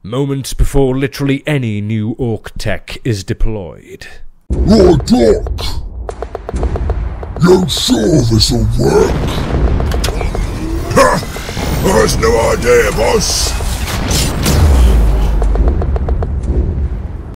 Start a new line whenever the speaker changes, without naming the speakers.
moments before literally any new Ork tech is deployed.
Right, Ork! You sure this'll work? Ha! That's no idea, boss!